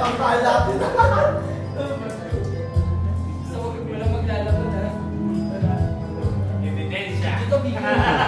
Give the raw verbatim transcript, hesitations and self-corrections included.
Ang kalat din. So, wag mo lang maglalabot ha. Ebidensya. Ito, bigyan.